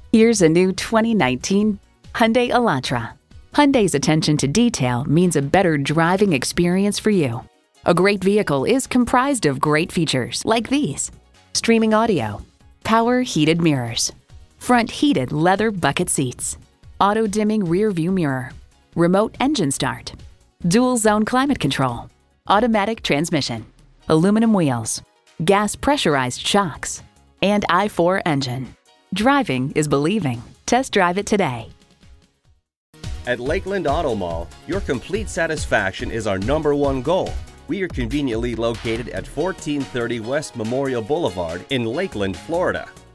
Here's a new 2019 Hyundai Elantra. Hyundai's attention to detail means a better driving experience for you. A great vehicle is comprised of great features like these: streaming audio, power heated mirrors, front heated leather bucket seats, auto dimming rear view mirror, remote engine start, dual zone climate control, automatic transmission, aluminum wheels, gas pressurized shocks, and i4 engine. Driving is believing. Test drive it today. At Lakeland Auto Mall, your complete satisfaction is our #1 goal. We are conveniently located at 1430 West Memorial Boulevard in Lakeland, Florida.